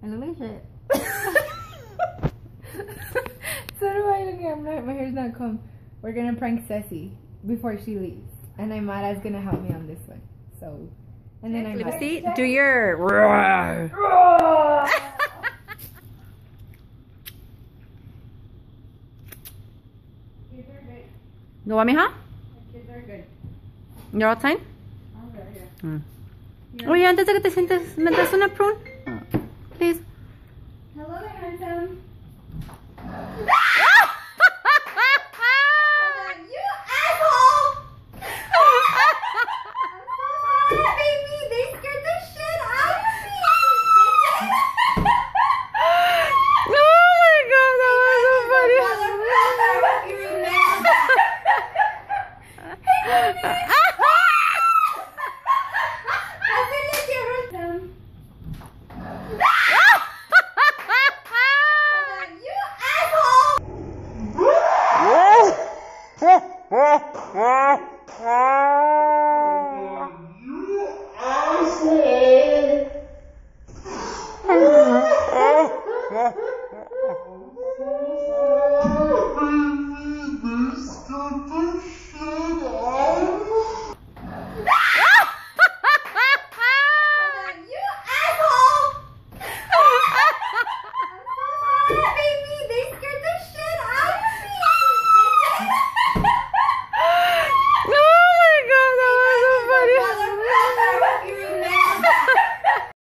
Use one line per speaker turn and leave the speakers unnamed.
I look like shit. So do I look like my hair's not combed. We're gonna prank Ceci before she leaves. And Aymara's gonna help me on this one. So, and then
Let me see. Do your... You want me, huh?
Kids are good.
You're all time?
Yeah.
Oye, antes de que te sientes, ¿me das una prune? Please.
Hello there, handsome. You asshole! Baby, they scared the shit out of me.
Oh my god, that was so funny.
Baby!